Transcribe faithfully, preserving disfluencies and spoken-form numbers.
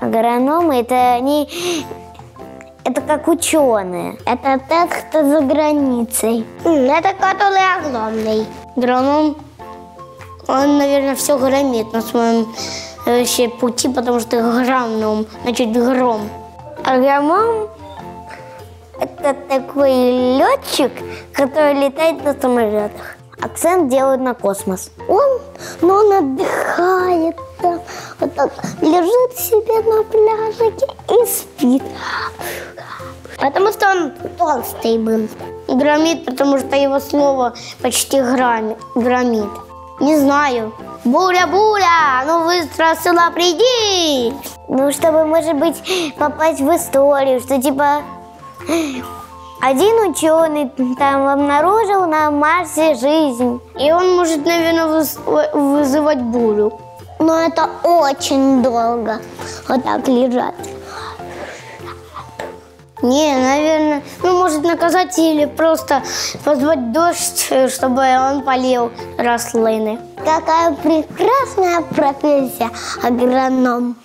Агрономы это они, это как ученые. Это тот, кто за границей. Это который огромный. Агроном, он, наверное, все громит на своем вообще пути, потому что агроном, значит гром. Агроном это такой летчик, который летает на самолетах. Акцент делают на космос. Он, ну, он отдыхает там, вот так, лежит себе на пляжике и спит. Потому что он толстый был. И громит, потому что его слово почти громит. громит. Не знаю. Буря, буря, ну быстро сюда приди. Ну, чтобы, может быть, попасть в историю, что типа один ученый там обнаружил на Марсе жизнь. И он может, наверное, вызывать бурю. Но это очень долго. Вот так лежать. Не, наверное, ну, может наказать или просто позвать дождь, чтобы он полил рослины. Какая прекрасная профессия агроном.